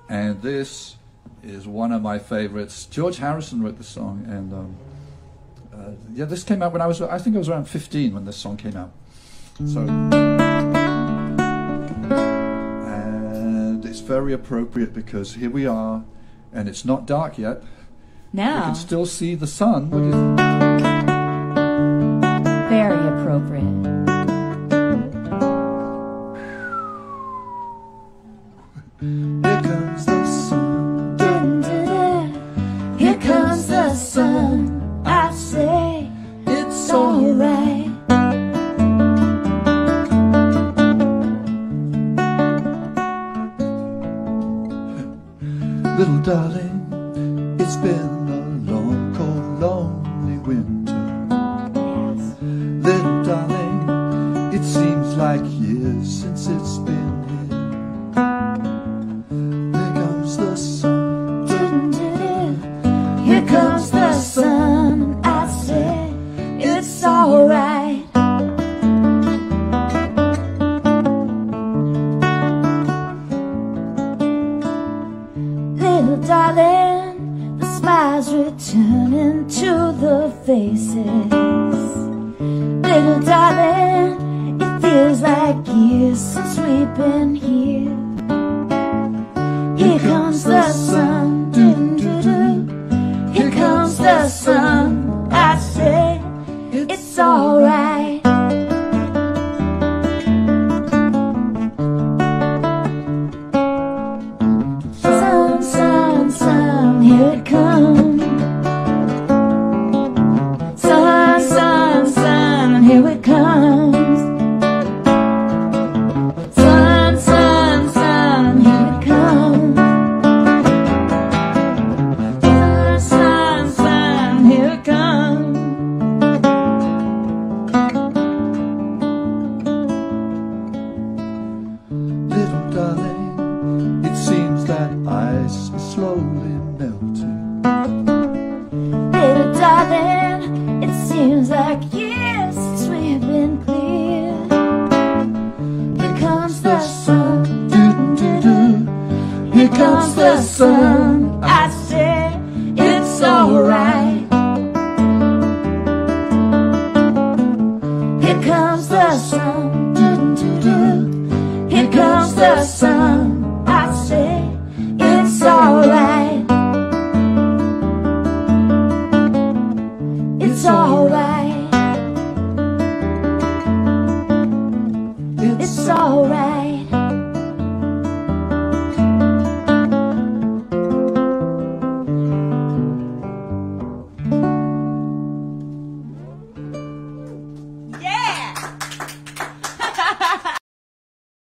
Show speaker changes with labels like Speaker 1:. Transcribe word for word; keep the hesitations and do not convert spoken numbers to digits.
Speaker 1: And this is one of my favorites. George Harrison wrote the song, and um, uh, yeah, this came out when I was, I think I was around fifteen when this song came out. So, and it's very appropriate because here we are, and it's not dark yet.
Speaker 2: No.
Speaker 1: You can still see the sun. What do you think?
Speaker 2: Very appropriate.
Speaker 1: Here comes the sun.
Speaker 2: Dun, dun, dun. Here comes the sun. I say
Speaker 1: It's
Speaker 2: alright.
Speaker 1: Little darling, it's been a long, cold, lonely winter.
Speaker 2: Yes.
Speaker 1: Little darling, it seems like years since it's been here. There comes the sun.
Speaker 2: Dun, dun, dun. Here comes the sun. I say it's alright. Little darling, the smiles returning to the faces. Little darling, it feels like years since we've been here. Here comes the sun. Doo, doo, doo. Here comes the sun. I say it's alright. Sun, sun, sun, here it comes. Sun, sun, sun, here it comes. Sun, sun, sun, here it comes. Sun, sun, sun, here it comes.
Speaker 1: Little darling, it seems that ice is slowly melting.
Speaker 2: Little darling, it seems like years since we've been clear. Here comes the sun. Doo, doo, doo. Here comes the sun. I say it's alright. Here comes the sun. Doo, doo, doo. Here comes the sun.